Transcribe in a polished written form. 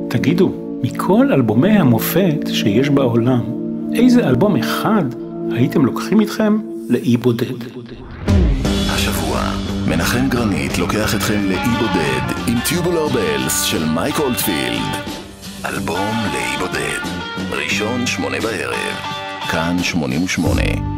תגידו, מכל אלבומי המופת שיש בעולם, איזה אלבום אחד הייתם לוקחים איתכם לאי בודד? השבוע, מנחם גרנית לוקח אתכם לאי בודד עם Tubular Bells של מייק אולדפילד. אלבום לאי בודד, ראשון 8 בערב, כאן 88.